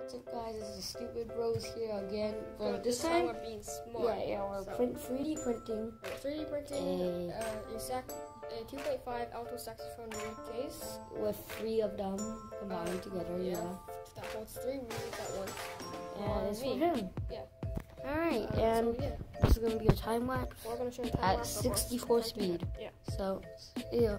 What's up, guys? This is Stupid Bros here again. This time we're being smart. We're 3D printing. We're 3D printing a 2.5 alto saxophone reed case with 3 of them combined together. That holds 3 reeds at once. And it's for him. Yeah. Alright, and this is going to be a time lapse We're going to show you time at lapse 64 speed. Yeah. So, yeah.